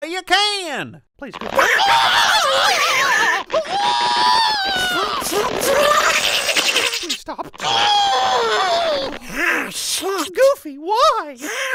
You can! Please, Goofy. Please stop. Goofy, why?